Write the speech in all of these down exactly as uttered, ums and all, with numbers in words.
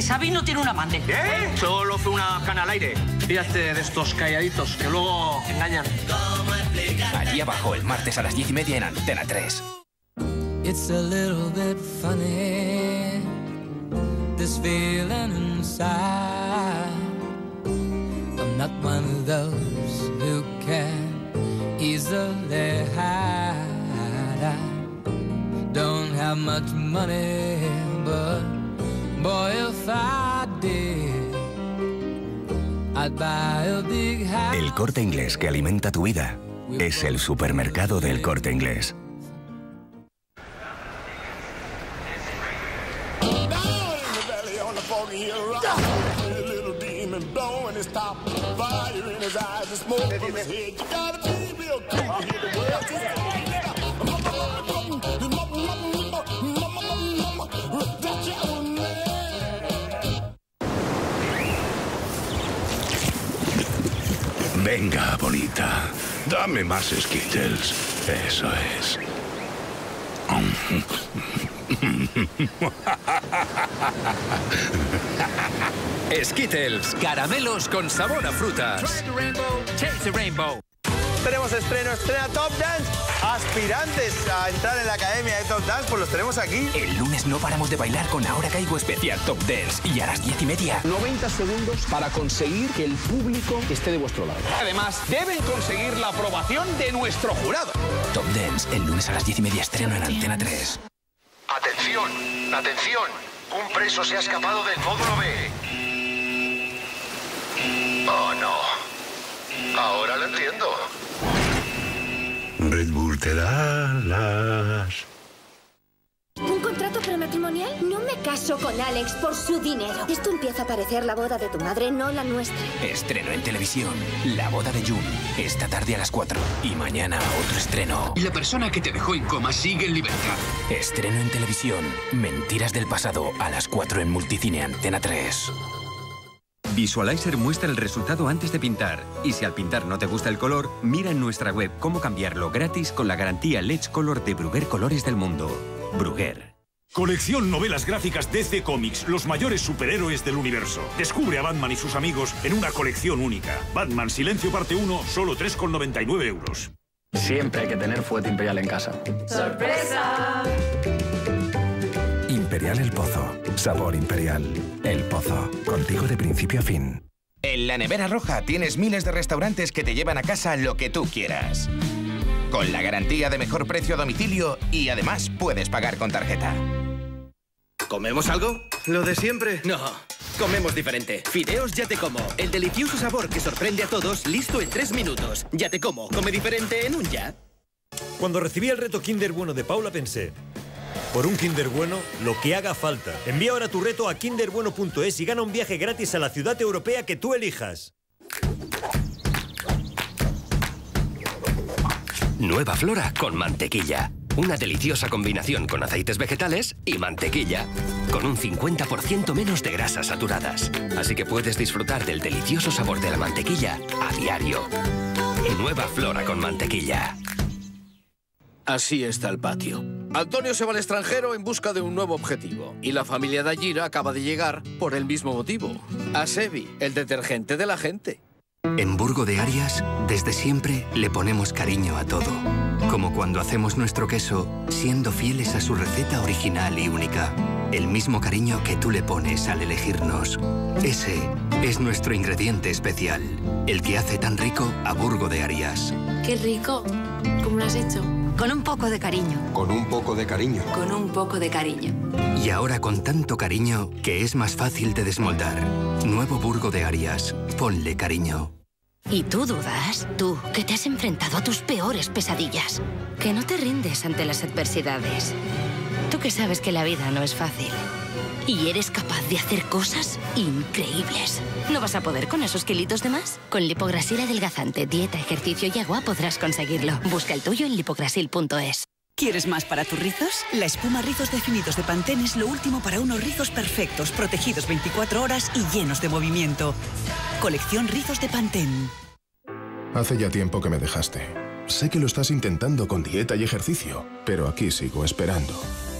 Xavi no tiene un amante. ¿Qué? Solo fue una cana al aire. Fíjate de estos calladitos que luego engañan. Allí abajo, el martes a las diez y media en Antena tres. It's a little bit funny, this feeling inside. I'm not one of those who can easily hide. I don't have much money, but boy, if I did, I'd buy a big house. El Corte Inglés que alimenta tu vida es el supermercado del Corte Inglés. Venga, bonita, dame más Skittles. Eso es. Skittles, caramelos con sabor a frutas. Tenemos estreno, estrena Top Dance. Aspirantes a entrar en la academia de Top Dance, pues los tenemos aquí. El lunes no paramos de bailar con Ahora Caigo especial Top Dance. Y a las diez y media. noventa segundos para conseguir que el público esté de vuestro lado. Además, deben conseguir la aprobación de nuestro jurado. Top Dance, el lunes a las diez y media estreno en Antena tres. Atención, atención. Un preso se ha escapado del módulo B. Oh, no. Ahora lo entiendo. Red Bull te da las... ¿Un contrato prematrimonial? No me caso con Alex por su dinero. Esto empieza a parecer la boda de tu madre, no la nuestra. Estreno en televisión, La boda de June, esta tarde a las cuatro. Y mañana otro estreno. Y la persona que te dejó en coma sigue en libertad. Estreno en televisión, Mentiras del pasado, a las cuatro en Multicine Antena tres. Visualizer muestra el resultado antes de pintar. Y si al pintar no te gusta el color, mira en nuestra web cómo cambiarlo gratis con la garantía L E D Color de Bruguer Colores del Mundo. Bruguer. Colección Novelas Gráficas D C Comics, los mayores superhéroes del universo. Descubre a Batman y sus amigos en una colección única. Batman Silencio parte uno, solo tres con noventa y nueve euros. Siempre hay que tener fuete imperial en casa. ¡Sorpresa! Imperial El Pozo. Sabor Imperial. El Pozo. Contigo de principio a fin. En la Nevera Roja tienes miles de restaurantes que te llevan a casa lo que tú quieras. Con la garantía de mejor precio a domicilio y además puedes pagar con tarjeta. ¿Comemos algo? Lo de siempre. No, comemos diferente. Fideos Ya Te Como. El delicioso sabor que sorprende a todos, listo en tres minutos. Ya Te Como. Come diferente en un ya. Cuando recibí el reto Kinder Bueno de Paula pensé... Por un Kinder Bueno, lo que haga falta. Envía ahora tu reto a kinder bueno punto es y gana un viaje gratis a la ciudad europea que tú elijas. Nueva Flora con mantequilla. Una deliciosa combinación con aceites vegetales y mantequilla. Con un cincuenta por ciento menos de grasas saturadas. Así que puedes disfrutar del delicioso sabor de la mantequilla a diario. Nueva Flora con mantequilla. Así está el patio. Antonio se va al extranjero en busca de un nuevo objetivo. Y la familia de Ajira acaba de llegar por el mismo motivo. Asevi, el detergente de la gente. En Burgo de Arias, desde siempre le ponemos cariño a todo. Como cuando hacemos nuestro queso, siendo fieles a su receta original y única. El mismo cariño que tú le pones al elegirnos. Ese es nuestro ingrediente especial. El que hace tan rico a Burgo de Arias. ¡Qué rico! ¿Cómo lo has hecho? Con un poco de cariño. Con un poco de cariño. Con un poco de cariño. Y ahora con tanto cariño que es más fácil de desmoldar. Nuevo Burgo de Arias. Ponle cariño. ¿Y tú dudas? Tú, que te has enfrentado a tus peores pesadillas. Que no te rindes ante las adversidades. Tú que sabes que la vida no es fácil. Y eres capaz de hacer cosas increíbles. ¿No vas a poder con esos kilitos de más? Con Lipograsil adelgazante, dieta, ejercicio y agua podrás conseguirlo. Busca el tuyo en lipograsil punto es. ¿Quieres más para tus rizos? La espuma Rizos Definidos de Pantene es lo último para unos rizos perfectos, protegidos veinticuatro horas y llenos de movimiento. Colección Rizos de Pantene. Hace ya tiempo que me dejaste. Sé que lo estás intentando con dieta y ejercicio, pero aquí sigo esperando.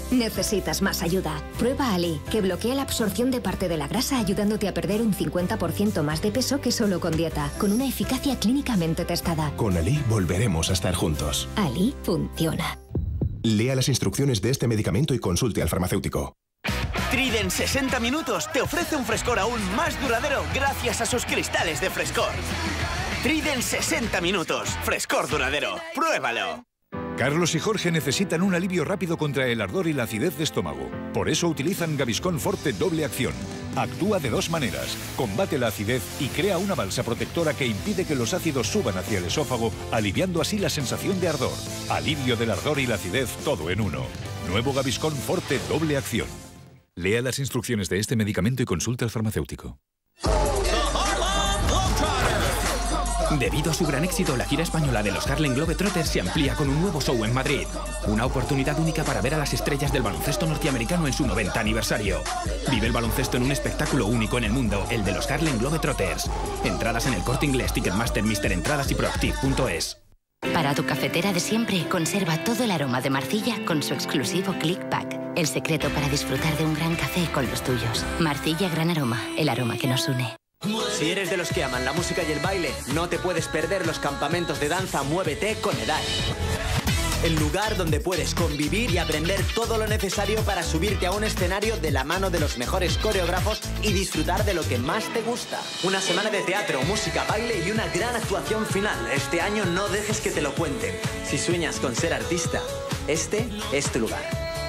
Necesitas más ayuda. Prueba Ali, que bloquea la absorción de parte de la grasa ayudándote a perder un cincuenta por ciento más de peso que solo con dieta, con una eficacia clínicamente testada. Con Ali volveremos a estar juntos. Ali funciona. Lea las instrucciones de este medicamento y consulte al farmacéutico. Trident sesenta minutos te ofrece un frescor aún más duradero gracias a sus cristales de frescor. Trident sesenta minutos. Frescor duradero. ¡Pruébalo! Carlos y Jorge necesitan un alivio rápido contra el ardor y la acidez de estómago. Por eso utilizan Gaviscon Forte doble acción. Actúa de dos maneras. Combate la acidez y crea una balsa protectora que impide que los ácidos suban hacia el esófago, aliviando así la sensación de ardor. Alivio del ardor y la acidez todo en uno. Nuevo Gaviscon Forte doble acción. Lea las instrucciones de este medicamento y consulte al farmacéutico. Debido a su gran éxito, la gira española de los Harlem Globetrotters se amplía con un nuevo show en Madrid. Una oportunidad única para ver a las estrellas del baloncesto norteamericano en su noventa aniversario. Vive el baloncesto en un espectáculo único en el mundo, el de los Harlem Globetrotters. Entradas en el Corte Inglés, Ticketmaster, Mister Entradas y Proactive punto es. Para tu cafetera de siempre, conserva todo el aroma de Marcilla con su exclusivo Click Pack. El secreto para disfrutar de un gran café con los tuyos. Marcilla Gran Aroma, el aroma que nos une. Si eres de los que aman la música y el baile, no te puedes perder los campamentos de danza Muévete con EDAE. El lugar donde puedes convivir y aprender todo lo necesario para subirte a un escenario de la mano de los mejores coreógrafos y disfrutar de lo que más te gusta. Una semana de teatro, música, baile y una gran actuación final. Este año no dejes que te lo cuenten. Si sueñas con ser artista, este es tu lugar.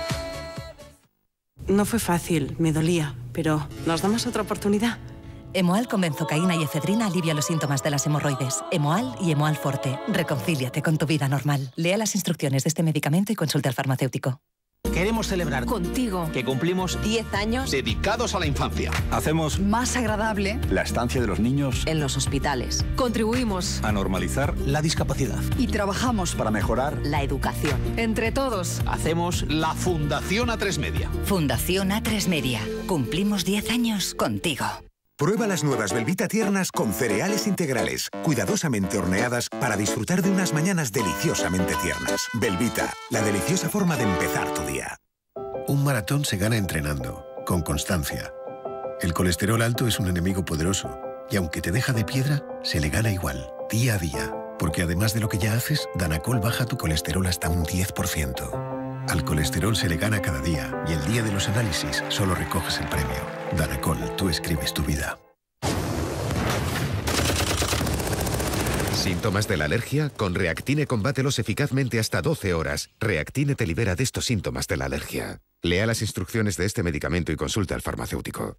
No fue fácil, me dolía, pero ¿nos damos otra oportunidad? Emoal con benzocaína y efedrina alivia los síntomas de las hemorroides. Emoal y Emoal Forte. Reconcíliate con tu vida normal. Lea las instrucciones de este medicamento y consulte al farmacéutico. Queremos celebrar contigo que cumplimos diez años dedicados a la infancia. Hacemos más agradable la estancia de los niños en los hospitales. Contribuimos a normalizar la discapacidad y trabajamos para mejorar la educación. Entre todos hacemos la Fundación A tres Media. Fundación A tres Media. Cumplimos diez años contigo. Prueba las nuevas Belvita tiernas con cereales integrales, cuidadosamente horneadas para disfrutar de unas mañanas deliciosamente tiernas. Belvita, la deliciosa forma de empezar tu día. Un maratón se gana entrenando, con constancia. El colesterol alto es un enemigo poderoso y aunque te deja de piedra, se le gana igual, día a día. Porque además de lo que ya haces, Danacol baja tu colesterol hasta un diez por ciento. Al colesterol se le gana cada día y el día de los análisis solo recoges el premio. Danacol, tú escribes tu vida. ¿Síntomas de la alergia? Con Reactine combátelos eficazmente hasta doce horas. Reactine te libera de estos síntomas de la alergia. Lea las instrucciones de este medicamento y consulta al farmacéutico.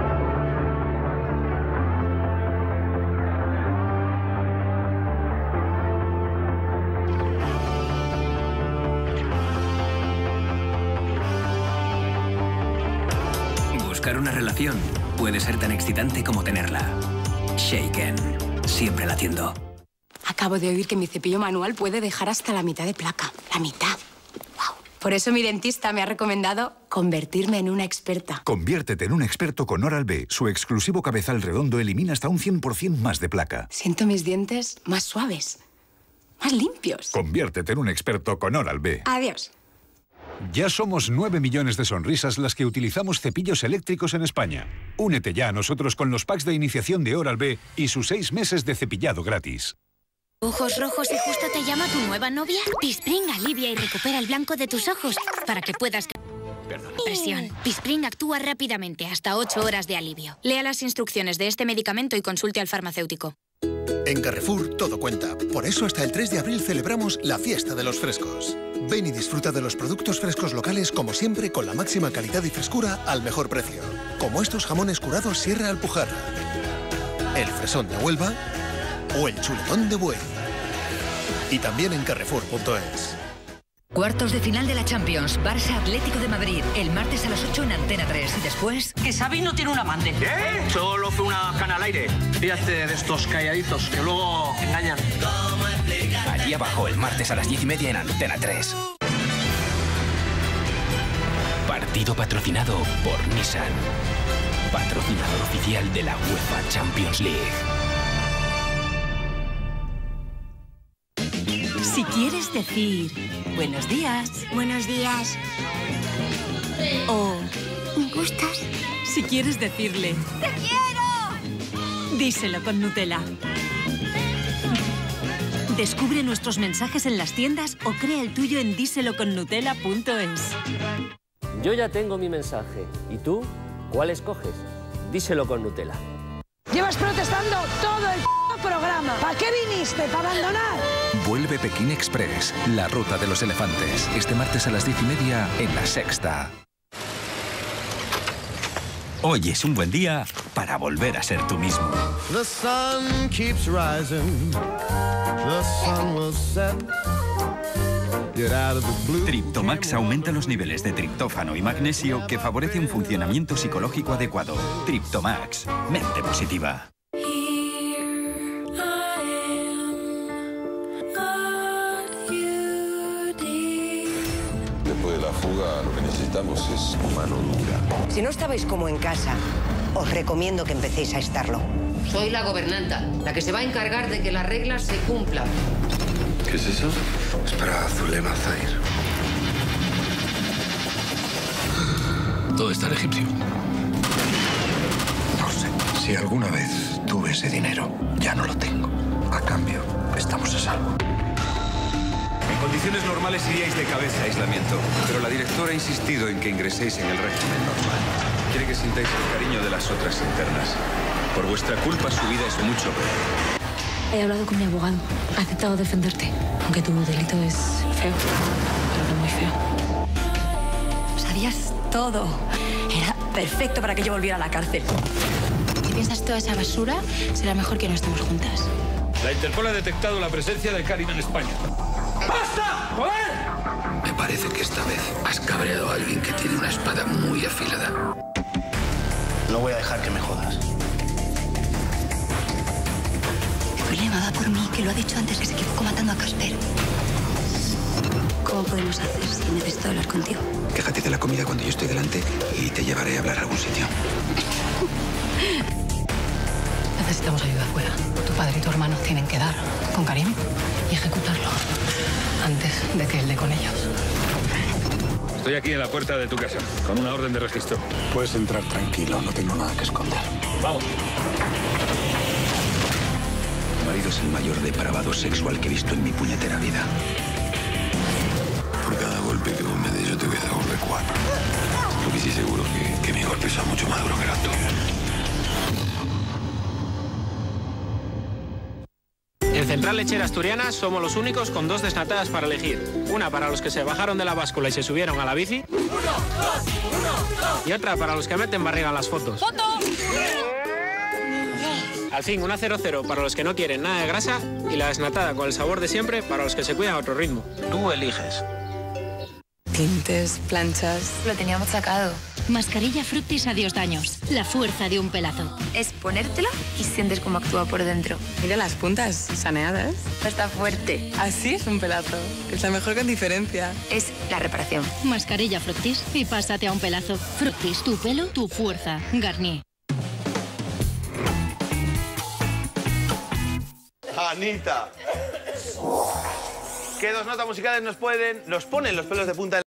Buscar una relación puede ser tan excitante como tenerla. Shaken. Siempre latiendo. Acabo de oír que mi cepillo manual puede dejar hasta la mitad de placa. La mitad. Wow. Por eso mi dentista me ha recomendado convertirme en una experta. Conviértete en un experto con Oral-B. Su exclusivo cabezal redondo elimina hasta un cien por ciento más de placa. Siento mis dientes más suaves, más limpios. Conviértete en un experto con Oral-B. Adiós. Ya somos nueve millones de sonrisas las que utilizamos cepillos eléctricos en España. Únete ya a nosotros con los packs de iniciación de Oral-B y sus seis meses de cepillado gratis. ¿Ojos rojos y justo te llama tu nueva novia? Bispring alivia y recupera el blanco de tus ojos para que puedas... Perdón. Presión. Bispring actúa rápidamente, hasta ocho horas de alivio. Lea las instrucciones de este medicamento y consulte al farmacéutico. En Carrefour todo cuenta. Por eso hasta el tres de abril celebramos la fiesta de los frescos. Ven y disfruta de los productos frescos locales como siempre con la máxima calidad y frescura al mejor precio. Como estos jamones curados Sierra Alpujarra, el fresón de Huelva o el chuletón de buey. Y también en Carrefour punto es. Cuartos de final de la Champions, Barça Atlético de Madrid, el martes a las ocho en Antena tres. Y después... Que Xavi no tiene un amante. ¿Qué? Solo fue una cana al aire. Fíjate de estos calladitos que luego engañan. Allí abajo, el martes a las diez y media en Antena tres. Partido patrocinado por Nissan. Patrocinador oficial de la UEFA Champions League. Si quieres decir buenos días. Buenos días. O ¿me gustas? si quieres decirle ¡te quiero! díselo con Nutella. Descubre nuestros mensajes en las tiendas o crea el tuyo en díselo con nutella punto es. Yo ya tengo mi mensaje. ¿Y tú? ¿Cuál escoges? Díselo con Nutella. Llevas protestando todo el programa. ¿Para qué viniste? ¿Para abandonar? Vuelve Pekín Express, la ruta de los elefantes. Este martes a las diez y media en La Sexta. Hoy es un buen día para volver a ser tú mismo. The sun keeps rising. The sun will set. Get out of the blue. Triptomax aumenta los niveles de triptófano y magnesio que favorece un funcionamiento psicológico adecuado. Triptomax, mente positiva. Después de la fuga, lo que necesitamos es mano dura. Si no estabais como en casa, os recomiendo que empecéis a estarlo. Soy la gobernanta, la que se va a encargar de que las reglas se cumplan. ¿Qué es eso? Es para Zulema Zahir. ¿Dónde está el egipcio? No sé. Si alguna vez tuve ese dinero, ya no lo tengo. A cambio, estamos a salvo. En condiciones normales iríais de cabeza a aislamiento, pero la directora ha insistido en que ingreséis en el régimen normal. Quiere que sintáis el cariño de las otras internas. Por vuestra culpa su vida es mucho peor. He hablado con mi abogado. Ha aceptado defenderte. Aunque tu delito es feo. Pero no muy feo. Sabías todo. Era perfecto para que yo volviera a la cárcel. Si piensas toda esa basura, será mejor que no estemos juntas. La Interpol ha detectado la presencia de Karim en España. ¡Basta! ¡Joder! Me parece que esta vez has cabreado a alguien que tiene una espada muy afilada. No voy a dejar que me jodas. Zulema va por mí, que lo ha dicho antes, que se equivocó matando a Casper. ¿Cómo podemos hacer si necesito hablar contigo? Quéjate de la comida cuando yo estoy delante y te llevaré a hablar a algún sitio. Necesitamos ayuda afuera. Tu padre y tu hermano tienen que dar con Karim y ejecutarlo antes de que él dé con ellos. Estoy aquí en la puerta de tu casa, con una orden de registro. Puedes entrar tranquilo, no tengo nada que esconder. Vamos. Mi marido es el mayor depravado sexual que he visto en mi puñetera vida. Por cada golpe que vos me des, yo te voy a dar golpe cuatro. Lo que sí seguro que, que mi golpe son mucho más duro que los tuyos. En Central Lechera Asturiana somos los únicos con dos desnatadas para elegir. Una para los que se bajaron de la báscula y se subieron a la bici. Uno, dos, uno, dos. Y otra para los que meten barriga en las fotos. ¡Foto! Al fin, una cero cero para los que no quieren nada de grasa y la desnatada con el sabor de siempre para los que se cuidan a otro ritmo. Tú eliges. Tintes, planchas... Lo teníamos sacado. Mascarilla Fructis Adiós Daños. La fuerza de un pelazo. Es ponértelo y sientes cómo actúa por dentro. Mira las puntas, saneadas. Está fuerte. Así es un pelazo. Es la mejor con diferencia. Es la reparación. Mascarilla Fructis y pásate a un pelazo. Fructis, tu pelo, tu fuerza. Garnier. Anita. ¿Qué dos notas musicales nos pueden, nos ponen los pelos de punta?